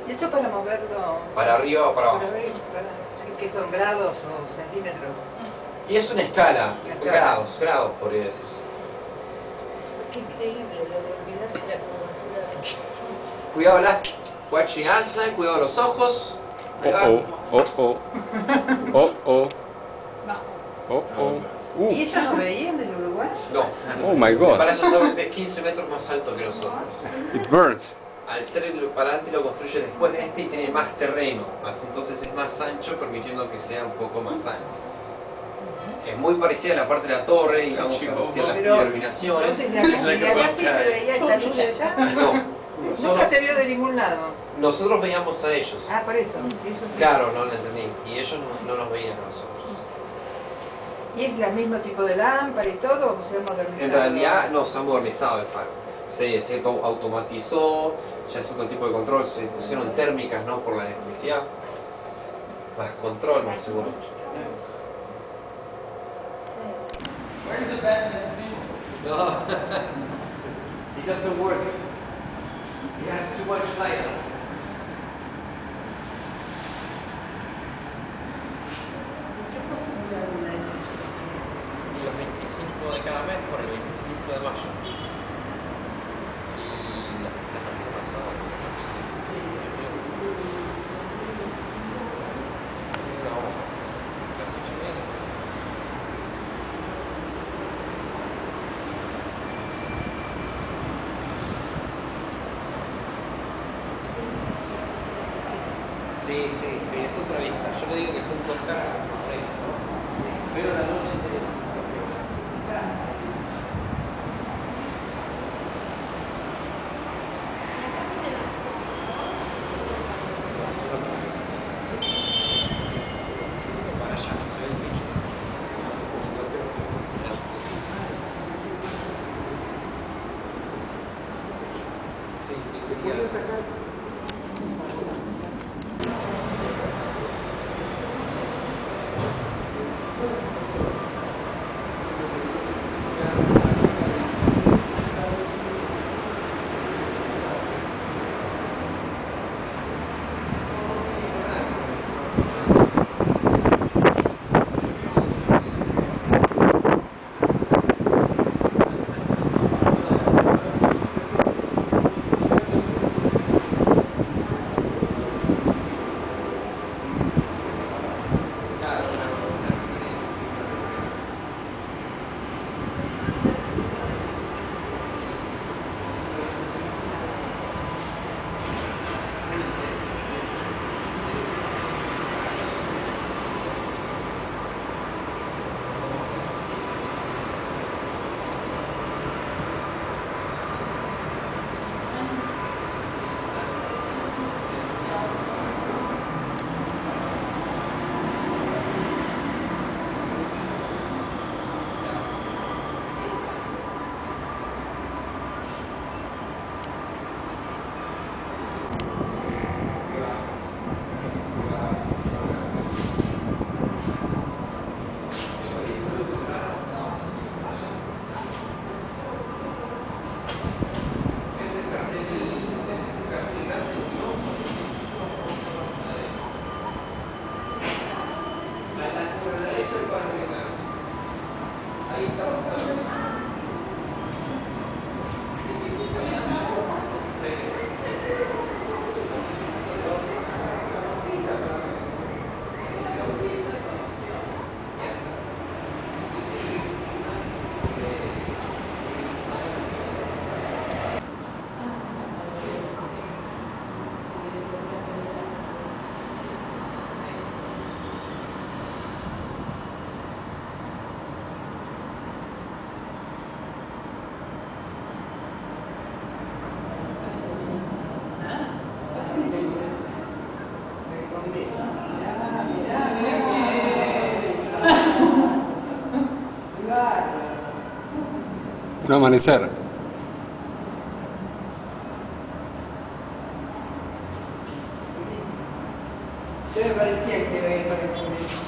¿Y esto para moverlo? Para arriba o para abajo. ¿Qué son grados o centímetros? Y es una escala, Una escala. grados podría decirse. Qué increíble lo de olvidarse la curvatura de... Cuidado la watching outside, cuidado los ojos. Ahí va. ¿Y ellos no veían del Uruguay? No. Oh my El god. palacio solamente es 15 metros más alto que nosotros. It burns. Al ser el palacio lo construye después de este y tiene más terreno, entonces es más ancho, permitiendo que sea un poco más ancho. Es muy parecida a la parte de la torre, digamos, hacia las terminaciones. Entonces, ¿y acá sí se veía esta luz de allá? No. Nunca se vio de ningún lado. Nosotros veíamos a ellos. Ah, por eso. Eso sí. Claro, no lo entendí. Y ellos no nos veían a nosotros. ¿Y es el mismo tipo de lámpara y todo o se ha modernizado? En realidad no, se ha modernizado el faro. Se automatizó, ya es otro tipo de control, se pusieron térmicas, ¿no? Por la electricidad. Más control, más seguro. Where's the Batman suit? No. It doesn't work. It has too much light on it. El 25 de cada mes por el 25 de mayo. Y la festejan todas ahora. Una hora. Las 8:30. Sí, es otra vista. Yo le digo que son dos caras por ahí, ¿no? Pero la noche tenés. Para allá, se ve el techo. Sí, Un amanecer. Yo me parecía que se iba a ir para el